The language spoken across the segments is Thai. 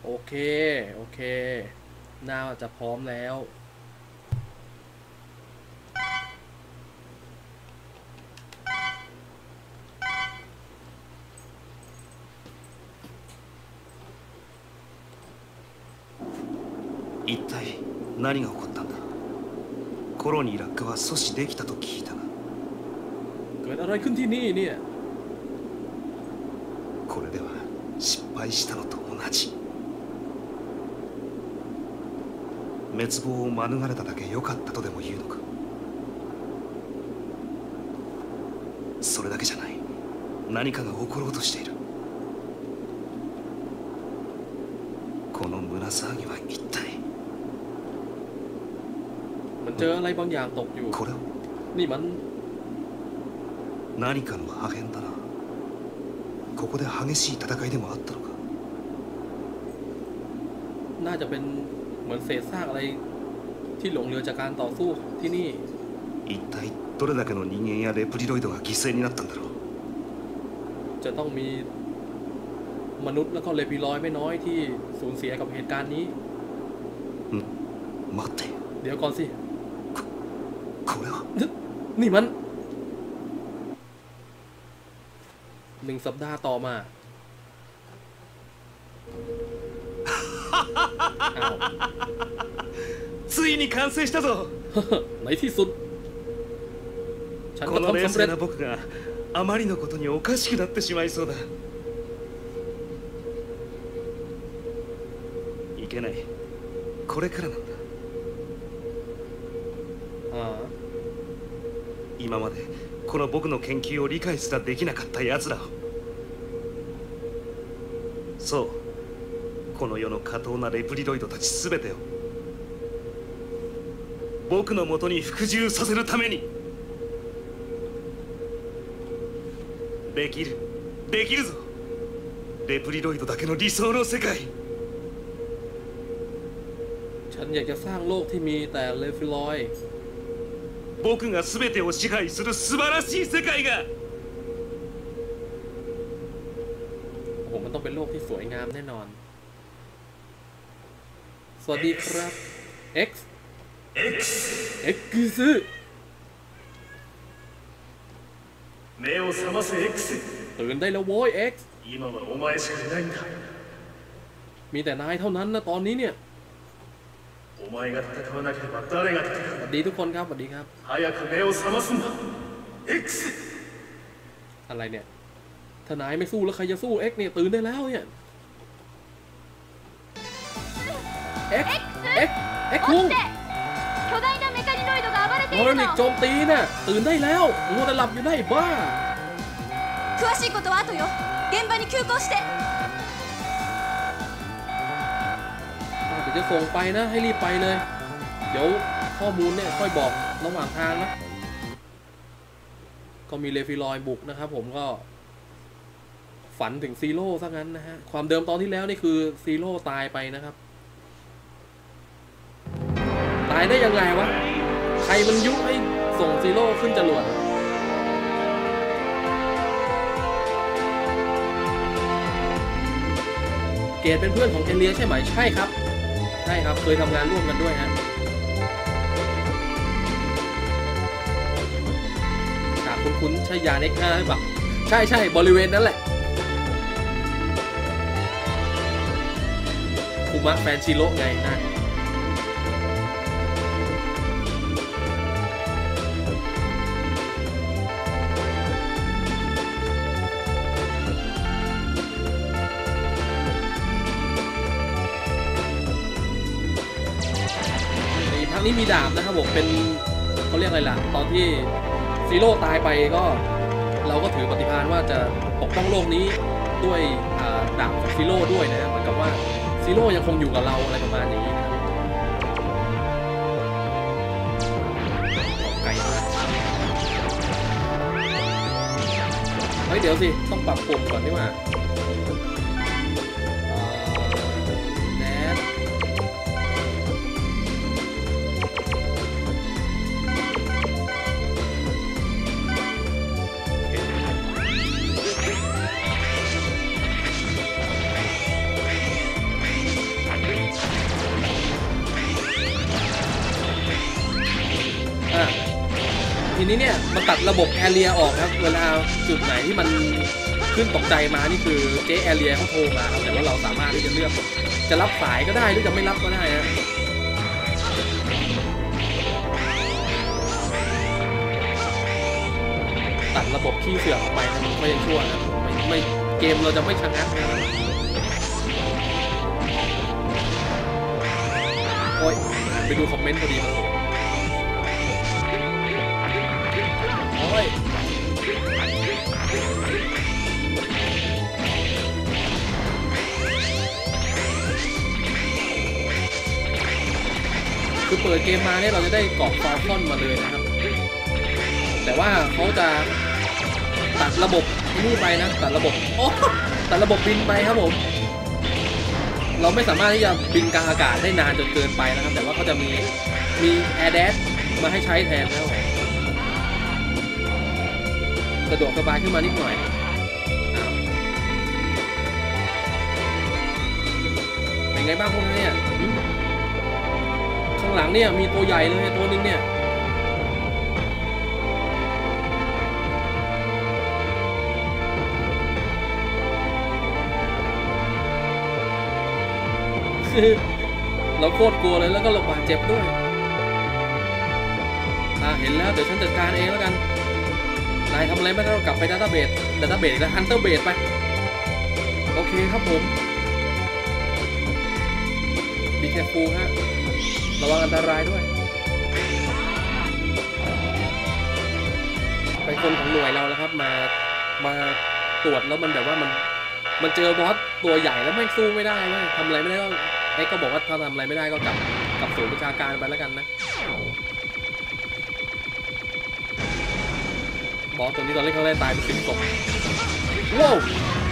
โอเคโอเคน่าจะพร้อมแล้ว一体何が起こったんだ。コロニー落下は阻止できたと聞いたが。 เกิดอะไรขึ้นที่นี่เนี่ยこれでは失敗したのと同じ。滅亡を免れただけ良かったとでも言うのか。それだけじゃない。何かが起ころうとしている。この胸騒ぎは一体。 มันเจออะไรบางอย่างตกอยู่これはนี่มัน何かの破片だな。ここで激しい戦いでもあったのか。 น่าจะเป็นเหมือนเศษซากอะไรที่หลงเหลือจากการต่อสู้ที่นี่一体どれだけの人間やレプリロイドが犠牲になったんだろう。 จะต้องมีมนุษย์แล้วก็เลปิลอยไม่น้อยที่สูญเสียกับเหตุการณ์นี้待って。 เดี๋ยวก่อนสิこれはนี่มัน1 สัปดาห์ต่อมาついに完成したぞในที่สุดฉันก็ทำสำเร็จ僕があまりのことにおかしくなってしまいそうだ。いけない。これからなんだ。今までこの僕の研究を理解すらできなかった奴らを。そうこの世の下等なレプリロイドたち全てを僕のもとに服従させるために。できるぞ。レプリロイドだけの理想の世界。 ฉันอยากจะสร้างโลกที่มีแต่เลฟิลอย僕が全てを支配する素晴らしい世界が。 โอ้โหมันต้องเป็นโลกที่สวยงามแน่นอนสวัสดีครับ X คือ目を覚ませ X。 ตื่นได้แล้วโว้ย X 今はお前しかいないんだ。 มีแต่นายเท่านั้นนะตอนนี้เนี่ยお前が戦わなければ誰が戦う。 สวัสดีทุกคนครับสวัสดีครับ早く目を覚ますんだ X。 อะไรเนี่ยถ้านายไม่สู้แล้วใครจะสู้ X เนี่ยตื่นได้แล้วเนี่ย X คุง巨大なメカニロイドが暴れていโมるนิกโจมตีน่ะตื่นได้แล้วมัวแต่หลับอยู่ได้บ้า詳しいことは後よ。現場に急行して。 เดี๋ยวจะส่งไปนะให้รีบไปเลยเดี๋ยวข้อมูลเนี่ยค่อยบอกระหว่างทางนะก็มีเลฟิลอยบุกนะครับผมก็ฝันถึงซีโร่ซะงั้นนะฮะความเดิมตอนที่แล้วนี่คือซีโร่ตายไปนะครับตายได้ยังไงวะใครมันยุให้ส่งซีโร่ขึ้นจรวดเกดเป็นเพื่อนของเอเลียใช่ไหมใช่ครับเคยทำงานร่วมกันด้วยฮะคุ้นใช่ยาเน็ก5หรือเปล่าใช่บริเวณนั้นแหละคุมะแฟนชิโร่ไงนะภาคนี้มีดาบนะครับผมเป็นเขาเรียกอะไรล่ะตอนที่ซีโร่ตายไปก็เราก็ถือปฏิภาณว่าจะปกป้องโลกนี้ด้วยดาบซีโร่ด้วยนะเหมือนกับว่าซีโร่ยังคงอยู่กับเราอะไรประมาณนี้นะครับไก่นะเฮ้ยเดี๋ยวสิต้องปรับปุ่มก่อนดีกว่าทีนี้เนี่ยมันตัดระบบแอเรียออกครับเวลาจุดไหนที่มันขึ้นตกใจมานี่คือเจ๊แอเรียเขาโทรมาครับแต่ว่าเราสามารถที่จะเลือกจะรับสายก็ได้หรือจะไม่รับก็ได้นะตัดระบบขี้เสือกออกไปนะมันก็ยังชั่วนะไม่เกมเราจะไม่ชะงักนะโอ้ยไปดูคอมเมนต์พอดีครับโอ้ยคือเปิดเกมมาเนี่ยเราจะได้กรอบฟาร์คอนมาเลยนะครับแต่ว่าเขาจะตัดระบบนี่ไปนะตัดระบบตัดระบบบินไปครับผมเราไม่สามารถที่จะบินกลางอากาศได้นานจนเกินไปนะครับแต่ว่าเขาจะมีแอร์แดชมาให้ใช้แทนนะครับผมสะดวกสบายขึ้นมานิดหน่อยเป็นไงบ้างพวกนี้เนี่ยข้างหลังเนี่ยมีตัวใหญ่เลยตัวนึงเนี่ยเราโคตรกลัวเลยแล้วก็เราบาดเจ็บด้วยเห็นแล้วเดี๋ยวฉันจัดการเองแล้วกันนายทำอะไรไม่ได้เรากลับไปดัตต้าเบสแล้วฮันเตอร์เบสไปโอเคครับผมบีแคฟูฮะระวังอันตรายด้วยเป็นคนของหน่วยเราแล้วครับมาตรวจแล้วมันแบบว่ามันเจอบอสตัวใหญ่แล้วไม่สู้ไม่ได้เลยทำอะไรไม่ได้ก็บอกว่าถ้าทำอะไรไม่ได้ก็กลับศูนย์ประชาการไปแล้วกันนะบอสตัวนี้ตอนเล่นครั้งแรกตายไป10 ศพว้าว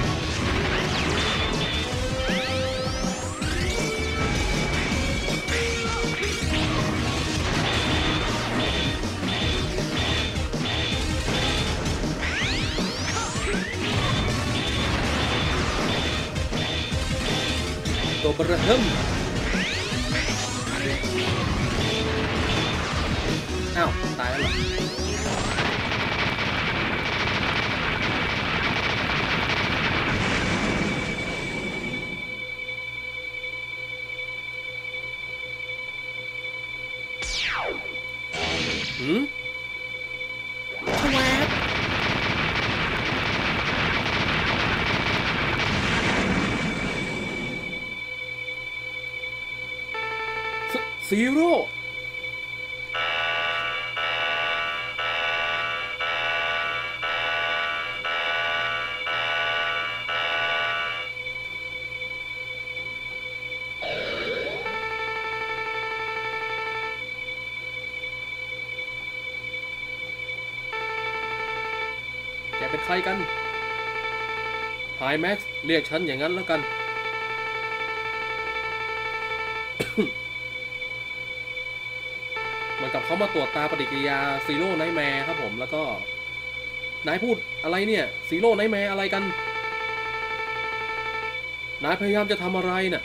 ตัวบระเฮิมอ้าวตายแล้วเหรอทำไมซีโร่แกเป็นใครกันไฮแม็กซ์เรียกฉันอย่างนั้นแล้วกันเหมือนกับเขามาตรวจตาปฏิกิริยาซีโร่ไนท์แมร์ครับผมแล้วก็นายพูดอะไรเนี่ยซีโร่ไนท์แมร์อะไรกันนายพยายามจะทำอะไรน่ะ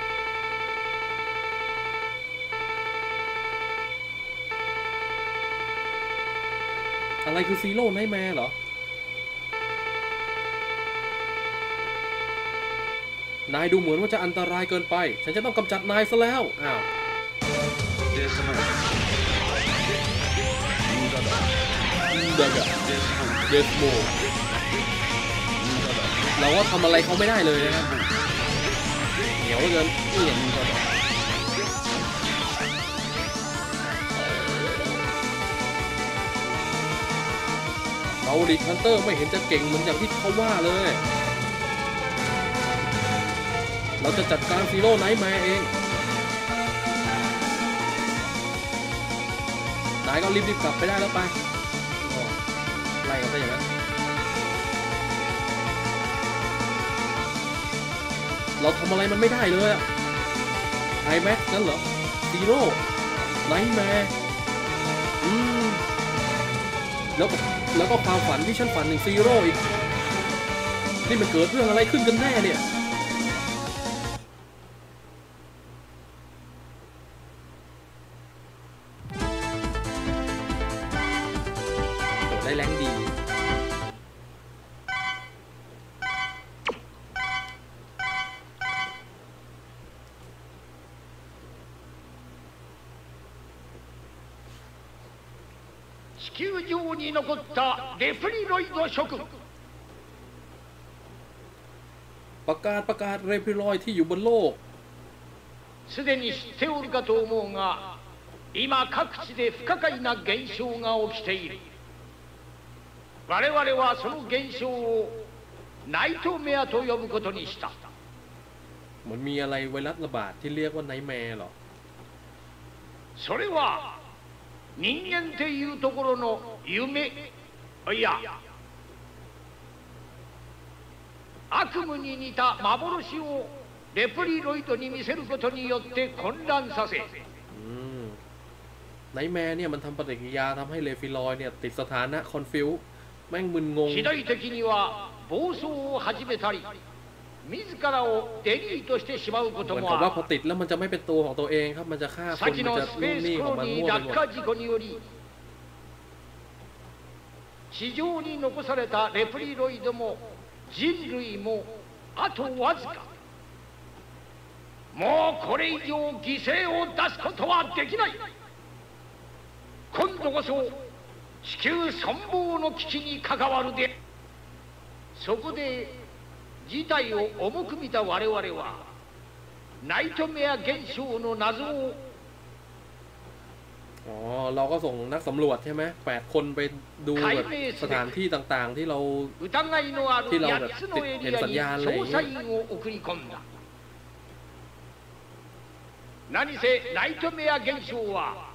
อะไรคือซีโร่ไนท์แมร์เหรอนายดูเหมือนว่าจะอันตรายเกินไปฉันจะต้องกำจัดนายซะแล้วอ้าวเดสโมเราก็ทำอะไรเขาไม่ได้เลยนะครับเหนียวเหลือเกินเราดิฮันเตอร์ไม่เห็นจะเก่งเหมือนอย่างที่เขาว่าเลยเราจะจัดการซีโร่ไนท์แมร์เองนายก็รีบกลับไปได้แล้วไปไล่กันซะอย่างนั้นเราทำอะไรมันไม่ได้เลยอะไอแม็กนั่นเหรอซีโร่ไนท์แมร์แล้วก็ความฝันที่ฉันฝันถึงซีโร่อีกนี่มันเกิดเรื่องอะไรขึ้นกันแน่เนี่ย地球上に残ったレプリロイド諸君ประกาศเรพิลอยที่อยู่บนโลกすでに知っておるかと思うが今各地で不可解な現象が起きている我々はその現象をナイトメアと呼ぶことにしたมันมีอะไรไวรัสระบาดที่เรียกว่าไนท์แมร์หรอそれは人間っていうところの夢いや悪夢に似た幻をレプリロイドに見せることによって混乱させไนท์แมร์เนี่ยมันทำปฏิกิริยาทำให้เรฟิลอยเนี่ยติดสถานะคอนฟิวแม่งมึนงง次第的には暴走を始めたり自らをデリートしてしまうことเหมือนもกับว่าあพอติดแล้วมันจะไม่เป็นตัวของตัวเองครับมันจะฆ่าるคน先มันのจะスนู่ペนーนี่スขコองロมันニมั่ーวไปหม落ด下事故により地上に残されたレプリロイドも人類もあとわずかもうこれ以上犠牲を出すことはできない今度こそ地球存亡の危機に関わるでそこで事態を重く見た我々はナイトメア現象の謎をอ๋อเราก็ส่งนักสำรวจใช่ไหม8 คนไปดูแบบสถานที่ต่างๆที่เรา疑いのある8つのエリアに調査員を送り込んだ何せナイトメア現象は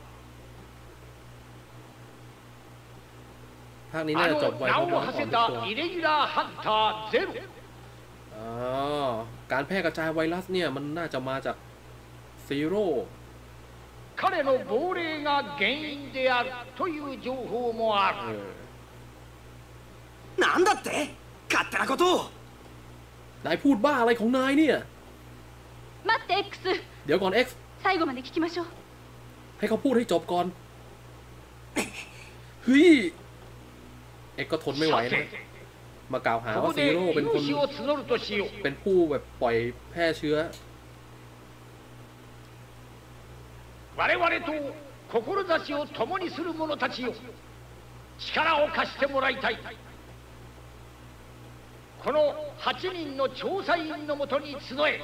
ภาคนี้あน่าจะのจบไว名เพราะをมัน馳อ่อせนทุกตัวたイレギュラーハンターゼロอ๋อการแพร่กระจายไวรัสเนี่ยมันน่าจะมาจากซีโร่彼の亡霊が原因であるという情報もあเอるอなんだって勝手なことをนายพูดบ้าอะไรของนายเนี่ย待って X เดี๋ยวก่อน X 最後まで聞きましょうให้เขาพูดให้จบก่อนเฮ้ย X ก็ทนไม่ไหวさนะてมากล่าวหาこว่าこซีでโร่เป็นคน命を募るとしようเป็นผู้แบบปล่อยแพร่เชื้อ我々と志を共にする者たちよ力を貸してもらいたいこの8人の調査員のもとに集え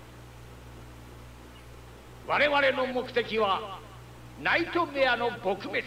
我々の目的はナイトメアの撲滅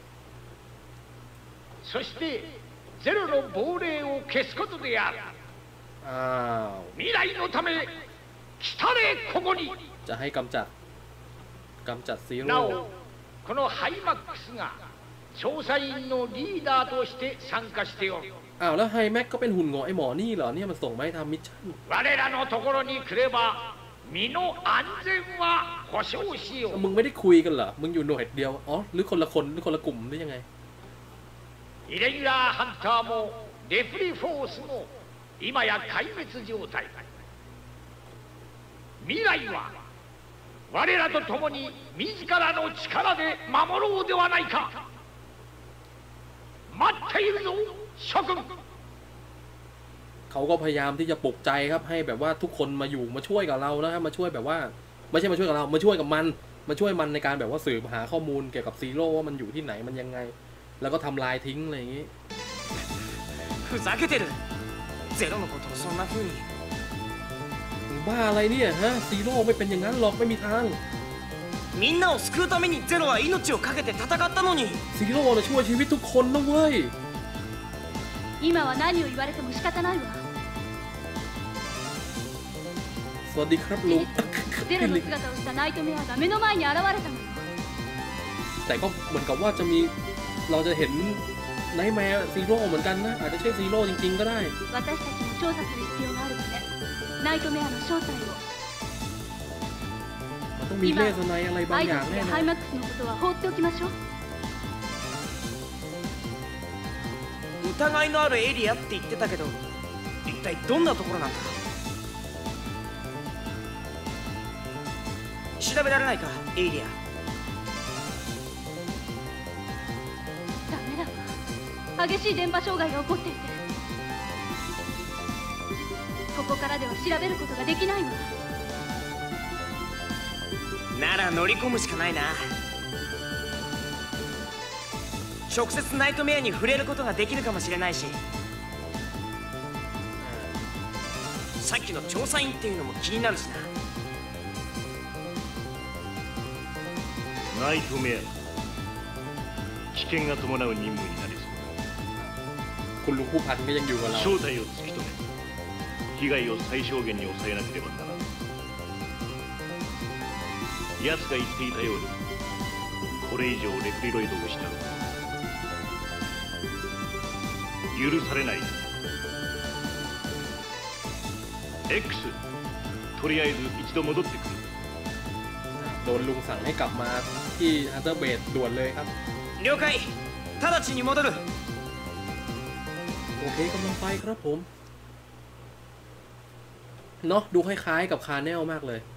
そしてゼロの亡霊を消すことであるอ้าว未来のため来たれここにจะให้กำจัดซีโร่なおこのハイマックスが調査員のリーダーとして参加しておるอ้าวแล้วไฮแม็กก็เป็นหุ่นงอไอหมอนี่เหรอเนี่ยมันส่งมาให้ทำมิชชั่น我らのところに来れば身の安全は保証しようมึงไม่ได้คุยกันเหรอมึงอยู่หน่วยเดียวอ๋อหรือคนละคนหรือคนละกลุ่มหรือยังไงイレギュラーハンターもレプリフォースも今や壊滅状態未来は我らと共に自らの力で守ろうではないか待っているぞ諸君เขาก็พยายามที่จะปลุกใจครับให้แบบว่าทุกคนมาอยู่มาช่วยกับเรานะครับมาช่วยแบบว่าไม่ใช่มาช่วยกับเรามาช่วยกับมันมาช่วยมันในการแบบว่าสืบหาข้อมูลเกี่ยวกับซีโร่ว่ามันอยู่ที่ไหนมันยังไง แล้วก็ทำลายทิ้งอะไรอย่างนี้ふざけてるゼロのことをそんな風にมึงบ้าอะไรเนี่ยฮะซีโร่ไม่เป็นอย่างนั้นหรอกไม่มีทางみんなを救うためにゼロは命を懸けて戦ったのにซีโร่เนี่ยช่วยชีวิตทุกคนนะเว้ย今は何を言われても仕方ないわสวัสดีครับลุงゼロの姿をしたナイトメアが目の前に現れたのよแต่ก็เหมือนกับว่าจะมีเราจะเห็นไนท์แมร์ซีโร่เหมือนกันนะอาจจะใช่ซีโร่จริงๆก็ได้私たちも調査する必要があるわねナイトメアの正体をมันต้องมีเลสไนอะไรบางアイอย่างドスแน่やนอハイนマックスのことは放っておきましょう疑いのあるエリアって言ってたけど一体どんなところなんだ調べられないかエイリアダメだわ激しい電波障害が起こっていてここからでは調べることができないわなら乗り込むしかないな直接ナイトメアに触れることができるかもしれないし、さっきの調査員っていうのも気になるしな。 ナイトメア、危険が伴う任務になりคุณลุงผู้พันก็ยังอยู่กับเราそう。正体を突き止め、被害を最小限に抑えなければならない。奴が言っていたように、これ以上レクリロイドをしたら許されない。 X、 とりあえず一度戻ってくる。 โดนลุงสั่งให้กลับมาที่ฮันเตอร์เบสด่วนเลยครับ了解。直ちに戻る。 โอเคกำลังไปครับผมเนาะดูคล้ายๆกับคาร์เนลมากเลย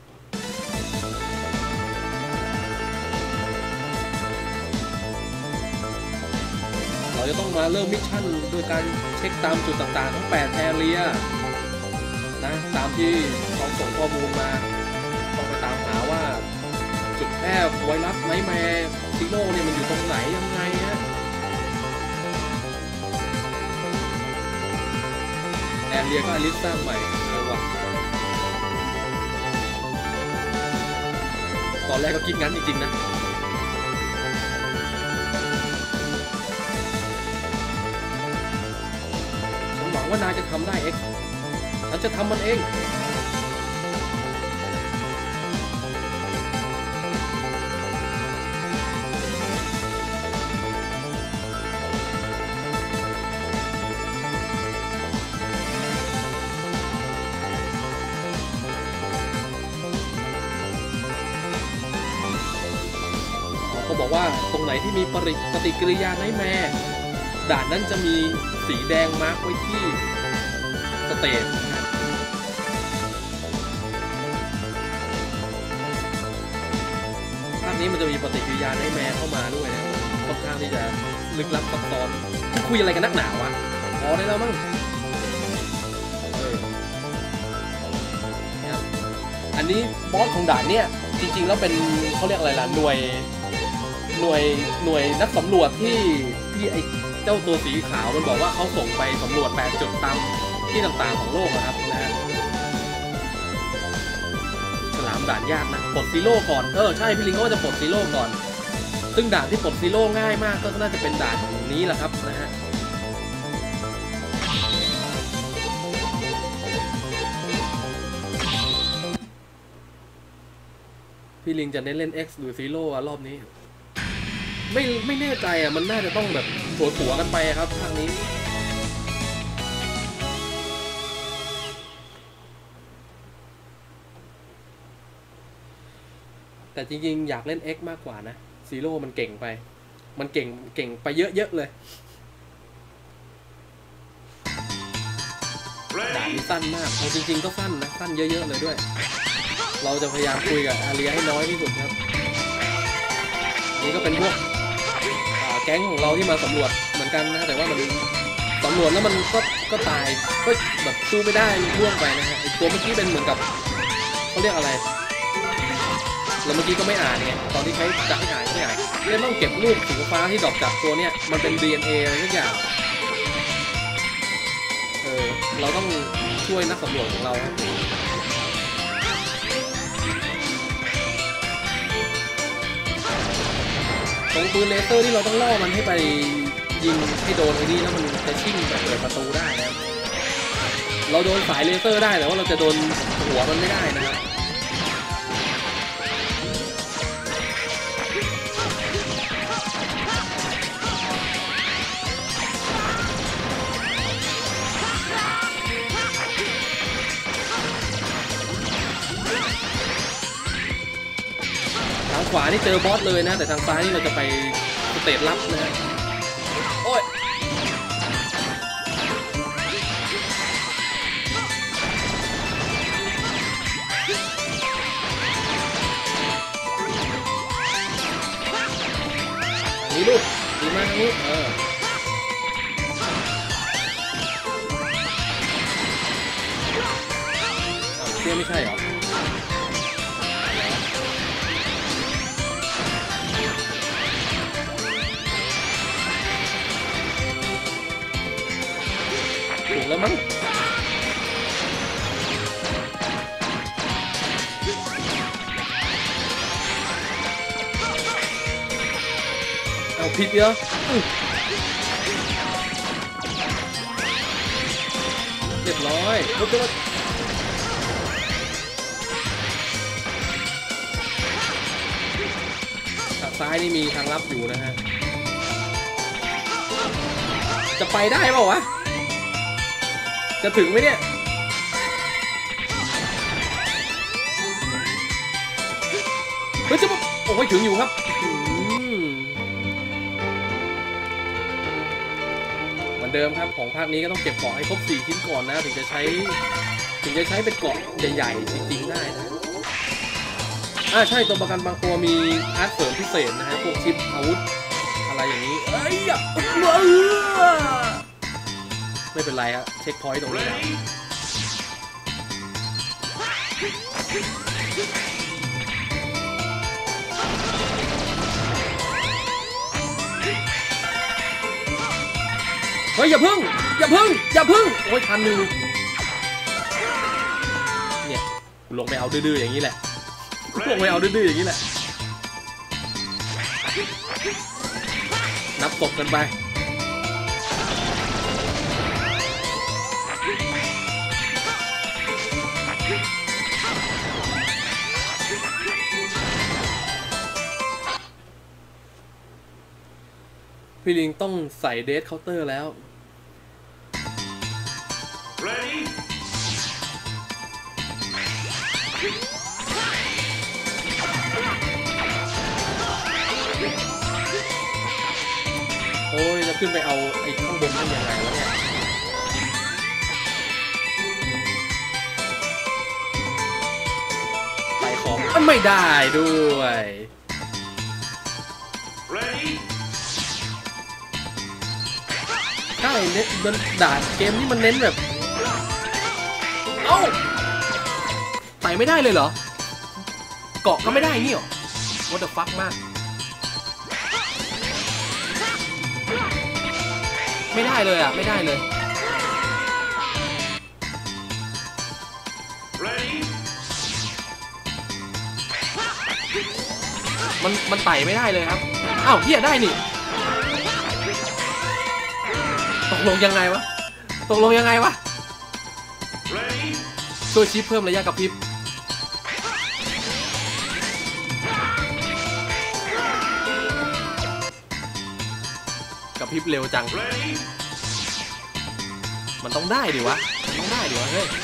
เราจะต้องมาเริ่มมิชชั่นโดยการเช็คตามจุดต่างๆทั้ง8แอเรียนะตามที่เขาส่งข้อมูลมาต้องไปตามหาว่าจุดแพร่ไวรัสไนท์แมร์ซิโร่เนี่ยมันอยู่ตรงไหนยังไงฮะแอเรียก็อลิสสร้างใหม่ว่ะตอนแรกก็คิดงั้นจริงๆนะฉันหวังว่านายจะทำได้เอ็กซ์ฉันจะทำมันเองเขาบอกว่าตรงไหนที่มีปฏิกิริยาไนท์แมร์ด่านนั้นจะมีสีแดงมาร์กไว้ที่สเตจภาคนี้มันจะมีปฏิกิริยาไนท์แมร์เข้ามาด้วยนะค่อนข้างที่จะลึกลับซับซ้อนคุยอะไรกันนักหนาวะพอได้แล้วมั้งอันนี้บอสของด่านเนี่ยจริงๆแล้วเป็นเขาเรียกอะไรล่ะหน่วยนักสำรวจที่ไอ้เจ้าตัวสีขาวมันบอกว่าเขาส่งไปสำรวจ8จุดตามที่ต่างๆของโลกนะครับนะฮะฉลามด่านยากนะปลดซีโร่ก่อนใช่พี่ลิงก็จะปลดซีโร่ก่อนซึ่งด่านที่ปลดซีโร่ง่ายมากก็น่าจะเป็นด่านนี้แหละครับนะฮะพี่ลิงจะเน้นเล่น X หรือซีโร่รอบนี้ไม่แน่ใจอ่ะมันน่าจะต้องแบบถัวกันไปครับภาคนี้แต่จริงๆอยากเล่น X มากกว่านะซีโร่มันเก่งไปมันเก่งไปเยอะๆเลยด่านนี้สั้นมากจริงๆก็สั้นนะสั้นเยอะๆเลยด้วยเราจะพยายามคุยกับอาเรียให้น้อยที่สุดครับนี่ก็เป็นพวกแก๊งของเราที่มาสำรวจเหมือนกันนะแต่ว่ามันสำรวจแล้วมันก็ตายก็แบบสู้ไม่ได้ร่วงไปนะฮะไอตัวเมื่อกี้เป็นเหมือนกับเขาเรียกอะไรแล้วเมื่อกี้ก็ไม่อ่านไงตอนที่ใช้จับให้อ่านไม่อ่านเลยต้องเก็บรูปสีฟ้าที่ดอกจับตัวเนี้ยมันเป็น DNA อะไรทุกอย่างเราต้องช่วยนักสำรวจของเราตรงปืนเลเซอร์ที่เราต้องล่อมันให้ไปยิงให้โดนไอ้นี่แล้วมันจะชิ่งแบบเปิดประตูได้นะเราโดนสายเลเซอร์ได้แต่ว่าเราจะโดนหัวมันไม่ได้นะครับทางขวานี่เจอบอสเลยนะแต่ทางซ้ายนี่เราจะไปสเตจลับนะโอ้ยนี่ลูกดีมากลูกเตี้ยไม่ใช่เหรอถึงแล้วมั้งเอาผิดเหรอเรียบร้อยลุกขึ้นมาทางซ้ายนี่มีทางลับอยู่นะฮะจะไปได้เปล่าวะจะถึงไหมเนี่ยเฮ้ยจะมาโอ้ยถึงอยู่ครับเหมือนเดิมครับของภาคนี้ก็ต้องเก็บเกาะให้ครบ4ชิ้นก่อนนะถึงจะใช้เป็นเกาะใหญ่ๆจริงๆได้นะใช่ตัวประกันบางตัวมีอาร์ตเสริมพิเศษนะฮะพวกชิปอาวุธอะไรอย่างนี้เอ้ยไม่เป็นไรฮะเช็คพอยต์ตรงนี้แล้วเฮ้ยอย่าพึ่งโอ้ยทันอยู่เนี่ยลงไปเอาดื้อๆอย่างนี้แหละลงไปเอาดื้อๆอย่างนี้แหละนับตบกันไปพี่ลิงต้องใส่เดสเคาน์เตอร์แล้วโอ้ยจะขึ้นไปเอาไอ้ข้างบนนั่นยังไงวะเนี่ยไปของมันไม่ได้ด้วยใช่เน้นมันด่านเกมนี้มันเน้นแบบเอ้าไต่ไม่ได้เลยเหรอเกาะก็ไม่ได้นี่หรอ What the fuck มากไม่ได้เลยอ่ะไม่ได้เลยมันไต่ไม่ได้เลยครับอ้าวเหี้ยได้นี่ตกลงยังไงวะช่วยชิปเพิ่มระยะกระพริบเร็วจังมันต้องได้ดิวะเฮ้ย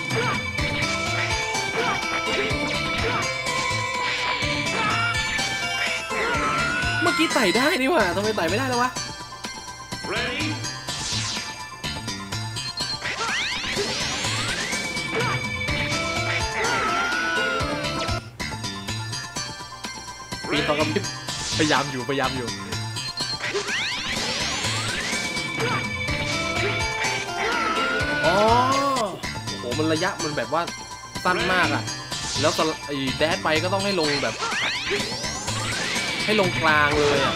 เมื่อกี้ไต่ได้นี่หว่าทำไมไต่ไม่ได้แล้ววะปีนต่อกระพริบพยายามอยู่อ๋อโอ้โหมันระยะมันแบบว่าสั้นมากอ่ะแล้วไอ้แดดไปก็ต้องให้ลงแบบให้ลงกลางเลยอ่ะ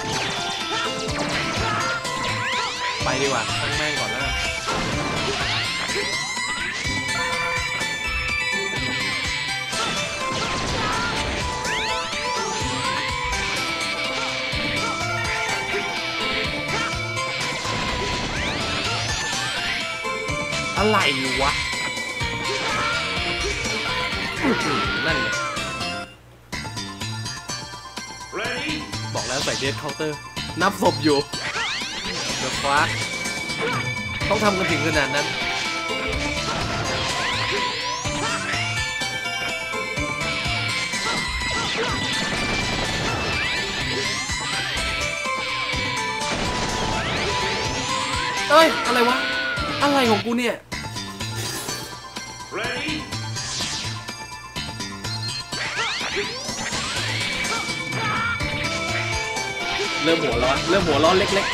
ไปดีกว่าตั้งแม่งก่อนแล้วอะไรวะนั่นไงบอกแล้วใส่เดสเคาน์เตอร์นับศพอยู่เดี๋ยวฟ้าต้องทำกันถึงขนาดนั้นเอ้ยอะไรวะอะไรของกูเนี่ยเริ่มหัวร้อนเล็กๆ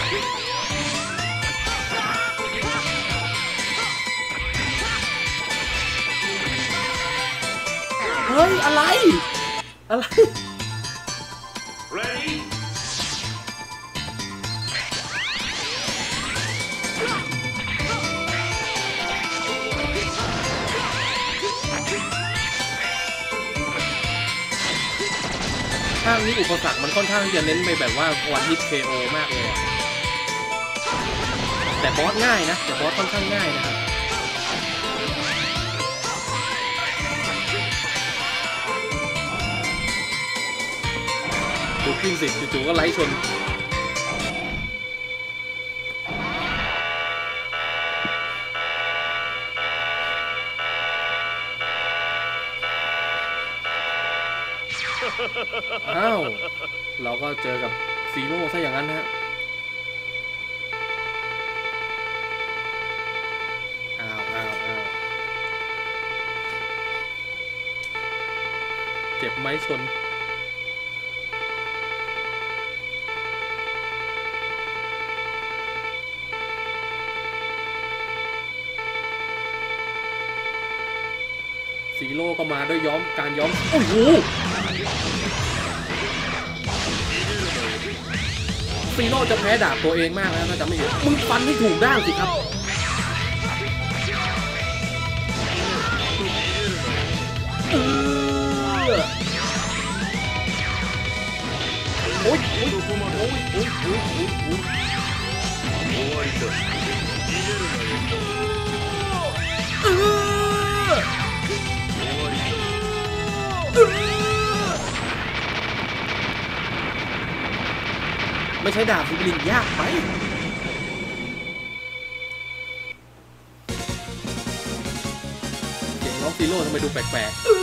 เฮ้ยอะไรภาคนี้อุปสรรคมันค่อนข้างที่จะเน้นไปแบบว่าวันฮิต KO มากเลยแต่บอสง่ายนะแต่บอสค่อนข้างง่ายนะครับดูขึ้นสิจู่ๆก็ไล่ชนอ้าวเราก็เจอกับซีโร่ซะอย่างนั้นนะฮะอ้าวเจ็บไหมชนซีโร่ก็มาด้วยการย้อมโอ้โหซีโร่จะแพ้ดาบตัวเองมากแล้วนะจำไม่ผิดมึงฟันให้ถูกด้านสิครับโอ้ยไม่ใช่ดาบฟิบลินยากไปเสียงร้องซีโร่ทำไมดูแปลกๆ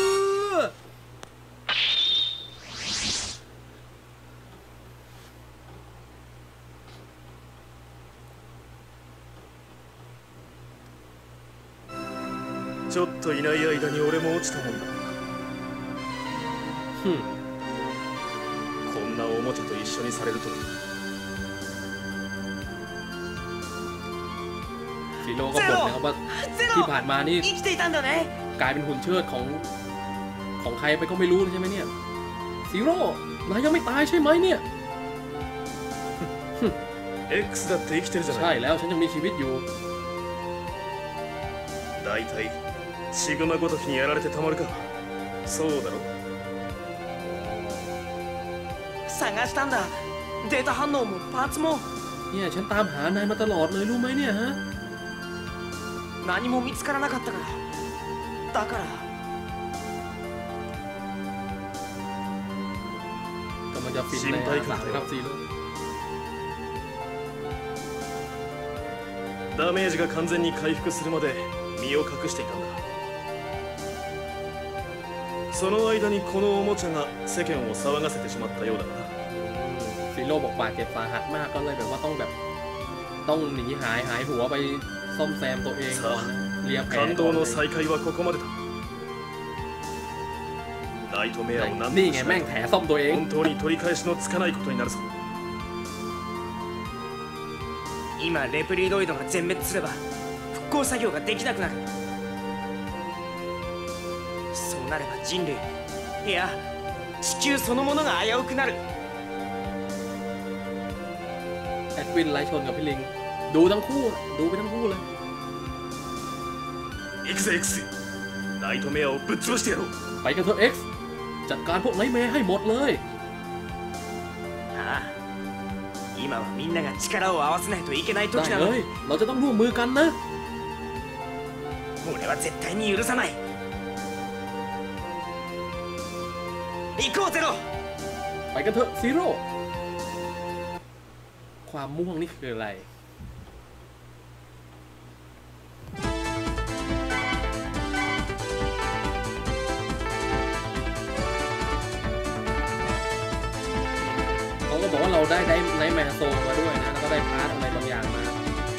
ちょっといない間に俺も落ちたもんだこんなおもちゃと一緒にされるとはซีโร่ก็บ่นนะครับว่าที่ผ่านมานี่กลายเป็นหุ่นเชิดของใครไปก็ไม่รู้ใช่ไหมเนี่ยซีโร่นายยังไม่ตายใช่ไหมเนี่ย X だって生きてるじゃないใช่แล้วฉันยังมีชีวิตอยู่だいたいシグマごときにやられてたまるかそうだろ探したんだデータ反応もパーツもเนี่ยฉันตามหานายมาตลอดเลยรู้ไหมเนี่ยฮะ何も見つからなかったからだからกำลังจะฟินใน3ครับซีโร่ダメージが完全に回復するまで身を隠していたんだその間にこのおもちゃが世間を騒がせてしまったようだなซีโร่บอกบาดเจ็บสาหัสมากก็เลยแบบว่าต้องหนีหายหัวไปซ่อมแซมตัวเองก่อนนะเลียแผล感動の再会はここまでだナイトメアを何とนี่ไงแม่งแผลซ่อมตัวเอง本当に取り返しのつかないことになるぞ今レプリドイドが全滅すれば復興作業ができなくなるそうなれば人類いや地球そのものが危うくなるแอดวินไล่ชนกับพี่ลิงดูไปทั้งคู่เลย行くぜ X ナイトメアをぶっ潰してやろうไปกันเถอะ X จัดการพวกไนท์แมร์ให้หมดเลยああ今はみんなが力を合わせないといけない時ได้なのเลยเราจะต้องร่วมมือกันนะ俺は絶対に許さない行こうゼロไปกันเถอะซีโร่ความม่วงนี่คืออะไรเขาก็บอกว่าเราได้ไนท์แมร์โซมาด้วยนะแล้วก็ได้พาร์ทอะไรบางอย่างมา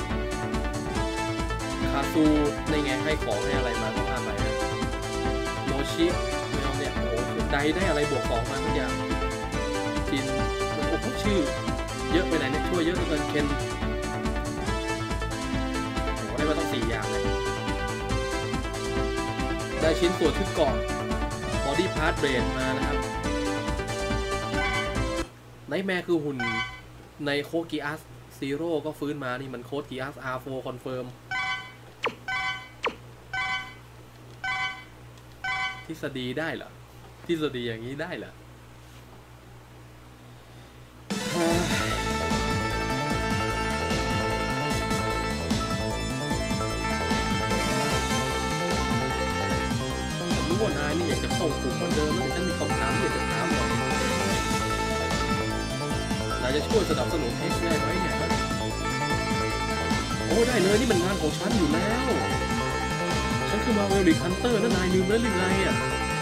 คาซูในไงให้ของให้อะไรมาก็พาไปนะโมชิไม่เอาเนี่ยโอ้โหได้อะไรบวก2มาทุกอย่างกินโอ้โหชื่อเยอะไปไหนเนี่ยช่วยเยอะเหลือเกินเคนโอ้โหได้มาต้อง4อย่างเลยได้ชิ้นส่วนชุดเกราะบอดี้พาร์ทเบรดมานะครับไนท์แมร์คือหุ่นในโคกิอัสซีโร่ก็ฟื้นมานี่มันโคกิอัส R4 คอนเฟิร์มทฤษฎีได้เหรอทฤษฎีอย่างนี้ได้เหรอจะเข้ากลุ่มเหมือนเดิมแล้วฉันมีคำถามที่จะถามหน่อยนายจะช่วยสนับสนุนเอ็กซ์ได้ไหมเนี่ยโอ้ได้เลยนี่มันงานของฉันอยู่แล้วฉันคือมาเวลลิคันเตอร์นะนายลืมแล้วหรือไงอ่ะ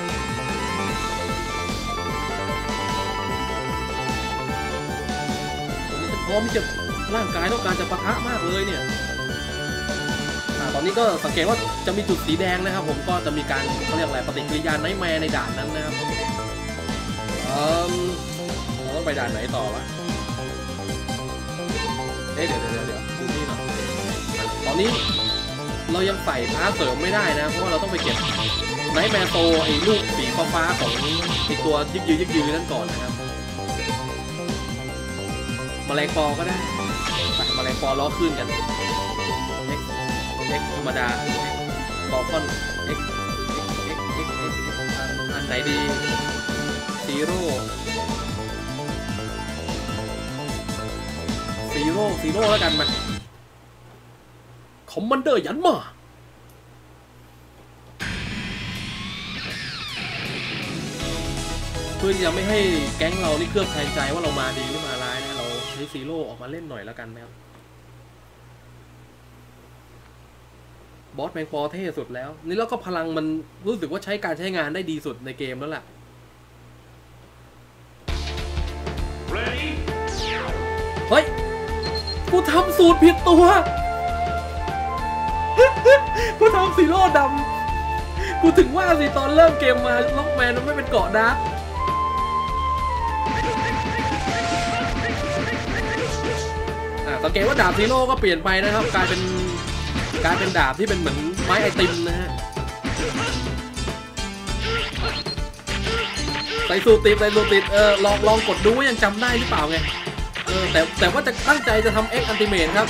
พร้อมที่จะร่างกายต้องการจะปะทะมากเลยเนี่ยตอนนี้ก็สังเกตว่าจะมีจุดสีแดงนะครับผมก็จะมีการเขาเรียกอะไรปฏิกิริยาไนท์แมร์ในด่านนั้นนะครับเราต้องไปด่านไหนต่อวะเดี๋ยวดูนี่หน่อยตอนนี้เรายังใส่พาร์ทเสริมไม่ได้นะเพราะว่าเราต้องไปเก็บไนท์แมร์โตไอ้ลูกสีฟ้าของอีกตัวยึกยืนั่นก่อนนะครับแมลงปอก็ได้แมลงปอล้อขึ้นกันX ธรรมดาบอลคอน X อันไหนดีซีโร่แล้วกันมาคอมมานเดอร์ยันมาเพื่อจะไม่ให้แก๊งเรานี่เคลือบแคลงใจว่าเรามาดีหรือมาร้ายนะเราใช้ซีโร่ออกมาเล่นหน่อยแล้วกันนะครับบอสแมงปอเท่สุดแล้วนี่แล้วก็พลังมันรู้สึกว่าใช้การใช้งานได้ดีสุดในเกมแล้วล่ะเฮ้ยกูทำสูตรผิดตัวกูทำซีโร่ดำกูถึงว่าสิตอนเริ่มเกมมาล็อกแมนมันไม่เป็นเกาะดาร์กสังเกตว่าดาบซีโร่ก็เปลี่ยนไปนะครับกลายเป็นดาบที่เป็นเหมือนไม้ไอติมนะฮะใส่สูตรติดลองกดดูว่ายังจำได้หรือเปล่าไงแต่ว่าจะตั้งใจจะทำเอ็กอันติเมทครับ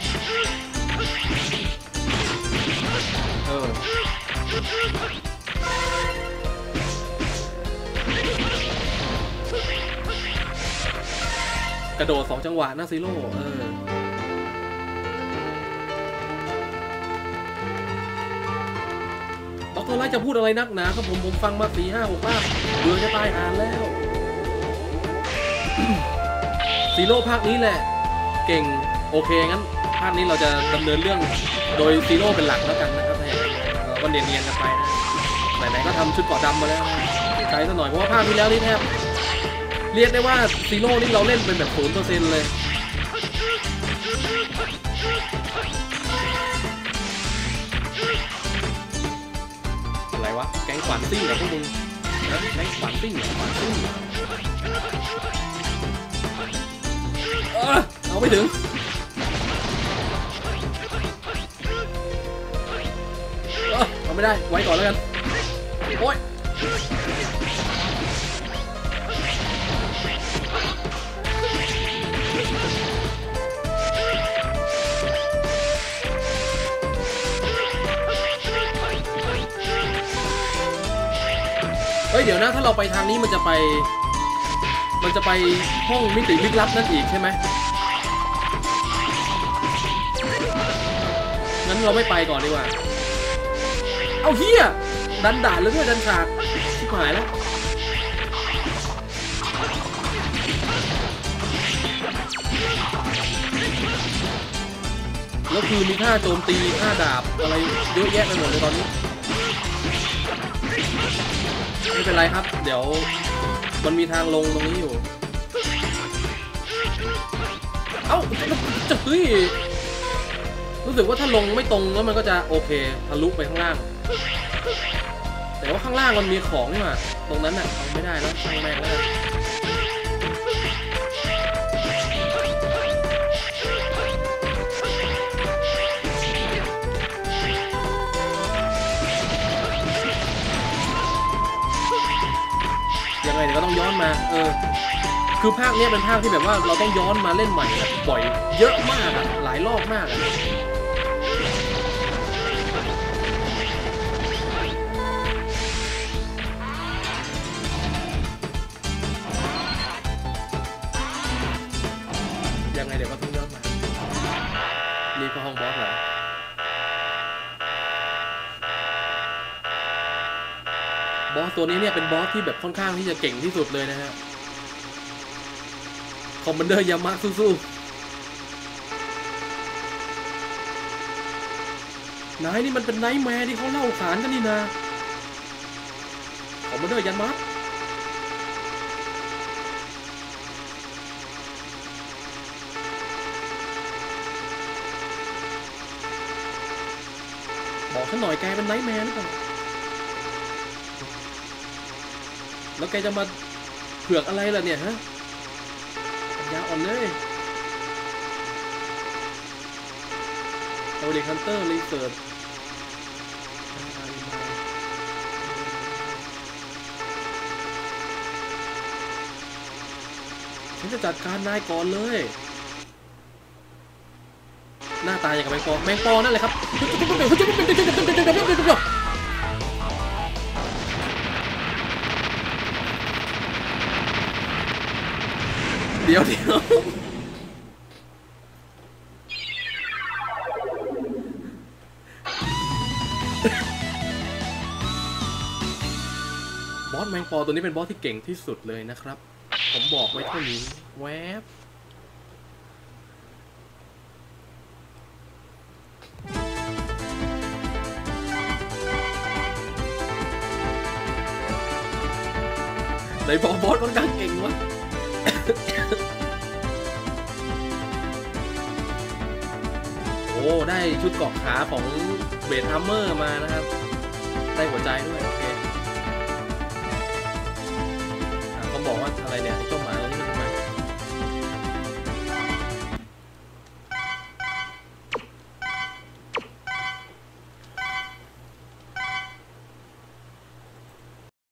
กระโดด2จังหวะนะซีโร่ดร.ไลท์จะพูดอะไรนักหนาครับผมฟังมา 4-5-6 รอบเบื่อจะตายหาแล้วซีโร่ภาคนี้แหละเก่งโอเคงั้นภาคนี้เราจะดำเนินเรื่องโดยซีโร่เป็นหลักแล้วกันนะครับก็เนียนๆกันไปนะไหนๆก็ทำชุดเกราะดำมาแล้วใช้ซะหน่อยเพราะว่าภาคที่แล้วนี่แทบเรียกได้ว่าซีโร่นี่เราเล่นเป็นแบบ 0% เลยอะไรวะแก๊งขวานซิ่งเหรอพวกมึงนะแก๊งขวานซิ่งเอาไม่ถึงเอาไม่ได้ไว้ก่อนแล้วกันโอ๊ยเดี๋ยวนะถ้าเราไปทางนี้มันจะไปห้องมิติลึกลับนั่นอีกใช่ไหมงั้นเราไม่ไปก่อนดีกว่าเอาเฮียดันด่าเลยด้วยดันฉากชิบหายแล้วแล้วคือมีท่าโจมตีท่าดาบอะไรเยอะแยะไปหมดเลยตอนนี้ไม่เป็นไรครับเดี๋ยวมันมีทางลงตรงนี้อยู่เอ้าจะเฮ้ยรู้สึกว่าถ้าลงไม่ตรงแล้วมันก็จะโอเคทะลุไปข้างล่างแต่ว่าข้างล่างมันมีของนี่หว่าตรงนั้นน่ะเอาไม่ได้แล้วช่างแม่งแล้วยังไงเดี๋ยวก็ต้องย้อนมาคือภาคนี้เป็นภาคที่แบบว่าเราต้องย้อนมาเล่นใหม่บ่อยเยอะมากหลายรอบมากยังไงเดี๋ยวก็ต้องย้อนมานี่ก็ห้องบอสเหรอบอสตัวนี้เนี่ยเป็นบอสที่แบบค่อนข้างที่จะเก่งที่สุดเลยนะฮะคอมมานเดอร์ยามะสู้ๆนายนี่มันเป็นไนท์แมร์ที่เขาเล่าขานกันนี่นะคอมมานเดอร์ยามะบอกฉันหน่อยแกเป็นไนท์แมร์หรือเปล่าแล้วแกจะมาเผือกอะไรล่ะเนี่ยฮะปัญญาอ่อนเลยเอาเด็กฮันเตอร์รีเสิร์ชฉันจะจัดการนายก่อนเลยหน้าตาอย่างกับแมงปอนั่นแหละครับเดี๋ยวบอสแมงปอตัวนี้เป็นบอสที่เก่งที่สุดเลยนะครับผมบอกไว้เท่านี้แวบไหนบอกบอสค่อนข้างเก่งวะโอ้ได้ชุดเกราะขาของเบดฮัมเมอร์มานะครับได้หัวใจด้วยโอเคเขาบอกว่าอะไรเนี่ยเจ้า